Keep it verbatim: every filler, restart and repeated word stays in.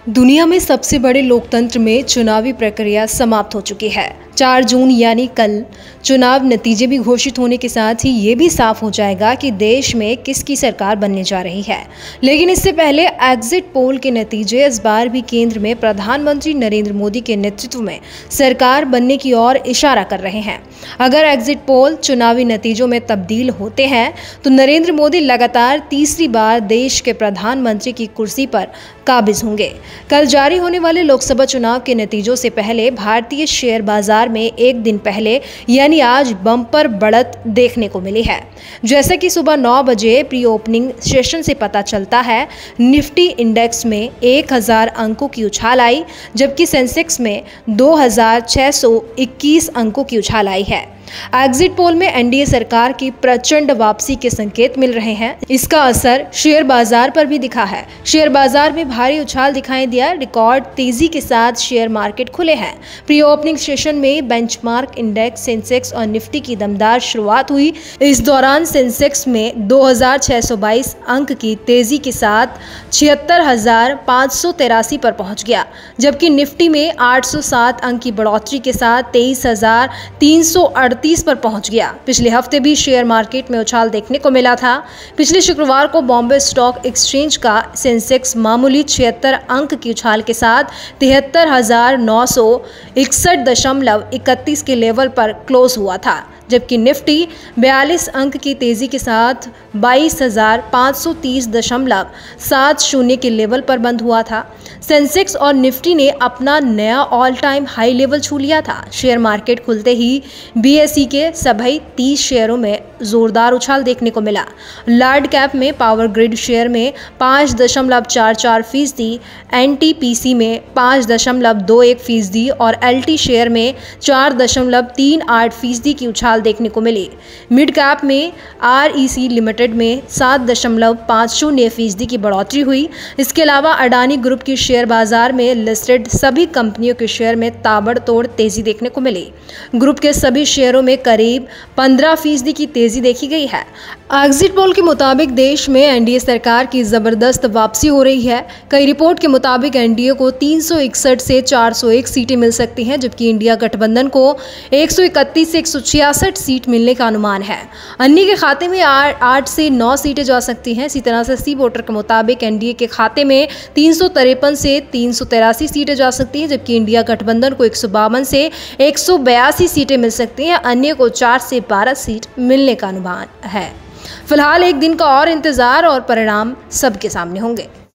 दुनिया में सबसे बड़े लोकतंत्र में चुनावी प्रक्रिया समाप्त हो चुकी है। चार जून यानी कल चुनाव नतीजे भी घोषित होने के साथ ही ये भी साफ हो जाएगा कि देश में किसकी सरकार बनने जा रही है। लेकिन इससे पहले एग्जिट पोल के नतीजे इस बार भी केंद्र में प्रधानमंत्री नरेंद्र मोदी के नेतृत्व में सरकार बनने की ओर इशारा कर रहे हैं। अगर एग्जिट पोल चुनावी नतीजों में तब्दील होते हैं तो नरेंद्र मोदी लगातार तीसरी बार देश के प्रधानमंत्री की कुर्सी पर काबिज होंगे। कल जारी होने वाले लोकसभा चुनाव के नतीजों से पहले भारतीय शेयर बाजार में एक दिन पहले यानी आज बम्पर बढ़त देखने को मिली है। जैसे कि सुबह नौ बजे प्री ओपनिंग सेशन से पता चलता है, निफ्टी इंडेक्स में एक हज़ार अंकों की उछाल आई, जबकि सेंसेक्स में दो हज़ार छह सौ इक्कीस अंकों की उछाल आई है। एग्जिट पोल में एनडीए सरकार की प्रचंड वापसी के संकेत मिल रहे हैं। इसका असर शेयर बाजार पर भी दिखा है। शेयर बाजार में भारी उछाल दिखाई दिया। रिकॉर्ड तेजी के साथ शेयर मार्केट खुले हैं। प्री ओपनिंग सेशन में बेंचमार्क इंडेक्स, सेंसेक्स और निफ्टी की दमदार शुरुआत हुई। इस दौरान सेंसेक्स में दो हज़ार छह सौ बाईस अंक की तेजी के साथ छिहत्तर हजार पाँच सौ तिरासी पर पहुंच गया, जबकि निफ्टी में आठ सौ सात अंक की बढ़ोतरी के साथ तेईस हजार तीन सौ अड़तीस पर पहुंच गया। पिछले हफ्ते भी शेयर मार्केट में उछाल देखने को मिला था। पिछले शुक्रवार को बॉम्बे स्टॉक एक्सचेंज का सेंसेक्स मामूली छिहत्तर अंक की उछाल के साथ तिहत्तर हजार नौ सौ इकसठ दशमलव इकतीस के लेवल पर क्लोज हुआ था, जबकि निफ्टी बयालीस अंक की तेजी के साथ बाईस हजार पाँच सौ तीस दशमलव सात शून्य के लेवल पर बंद हुआ था। सेंसेक्स और निफ्टी ने अपना नया ऑल टाइम हाई लेवल छू लिया था। शेयर मार्केट खुलते ही बीएसई के सभी तीस शेयरों में जोरदार उछाल देखने को मिला। लार्ज कैप में पावर ग्रिड शेयर में पाँच दशमलव चार चार फीसदी, एनटीपीसी में पाँच दशमलव दो एक फीसदी और एलटी शेयर में चार दशमलव तीन आठ फीसदी की उछाल देखने को मिली। मिड कैप में आरईसी लिमिटेड में सात दशमलव पाँच शून्य फीसदी की बढ़ोतरी हुई। इसके अलावा अडानी ग्रुप की शेयर बाजार में लिस्टेड सभी कंपनियों के शेयर में ताबड़तोड़ तेजी देखने को मिली। ग्रुप के सभी शेयरों में करीब पंद्रह फीसदी की तेजी देखी गई है। एग्जिट पोल के मुताबिक देश में एनडीए सरकार की जबरदस्त वापसी हो रही है। कई रिपोर्ट के मुताबिक एनडीए को तीन सौ इकसठ से चार सौ एक सीटें मिल सकती हैं, जबकि इंडिया गठबंधन को एक सौ इकतीस से एक सौ छियासठ सीट मिलने का अनुमान है। अन्य के खाते में आठ से नौ सीटें जा सकती हैं। इसी तरह से सी वोटर के मुताबिक एनडीए के खाते में तीन सौ तिरपन से तीन सौ तिरासी सीटें जा सकती हैं, जबकि इंडिया गठबंधन को एक सौ बावन से एक सौ बयासी सीटें मिल सकती हैं। अन्य को चार से बारह सीट मिलने का अनुमान है। फिलहाल एक दिन का और इंतजार और परिणाम सबके सामने होंगे।